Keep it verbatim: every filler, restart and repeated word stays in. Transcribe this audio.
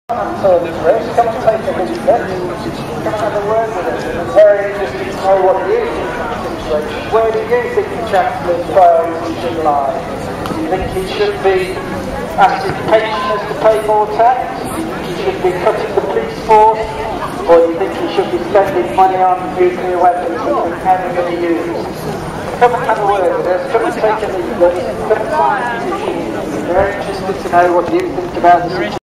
Come and take a leaflet, come and have a word with us. It's very interesting to know what you think of the situation. Where do you think the Chancellor's priorities should lie? Do you think he should be asking pensioners to pay more tax? He should be cutting the police force? Or do you think he should be spending money on nuclear weapons that we're never going to use? Come and have a word with us, come and take a leaflet, come and sign a petition. We're very interested to know what you think about the situation.